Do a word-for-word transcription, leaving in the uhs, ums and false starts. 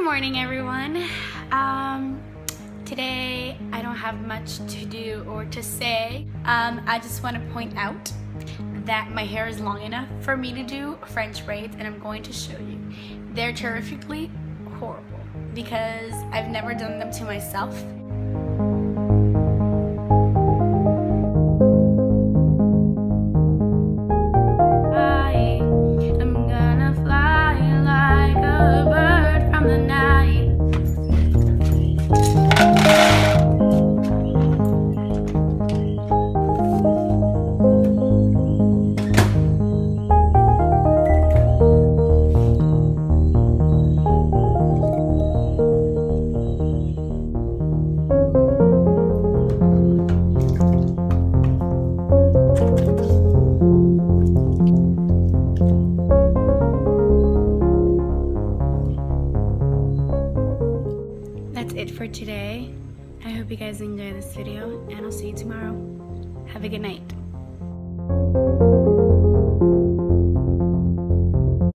morning, everyone. Um, today I don't have much to do or to say. Um, I just want to point out that my hair is long enough for me to do French braids, and I'm going to show you. They're terrifically horrible because I've never done them to myself. That's it for today. I hope you guys enjoy this video, and I'll see you tomorrow. Have a good night.